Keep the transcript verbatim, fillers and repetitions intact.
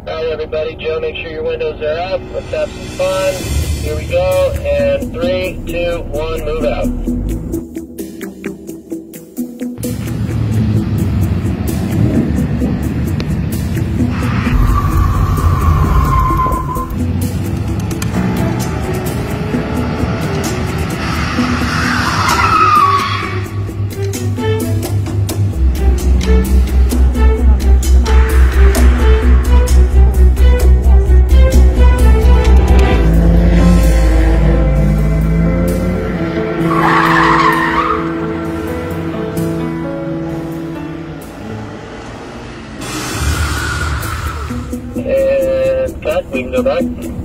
Alright everybody, Joe, make sure your windows are up. Let's have some fun. Here we go, and three, two, one, move out. And cut, we can go back.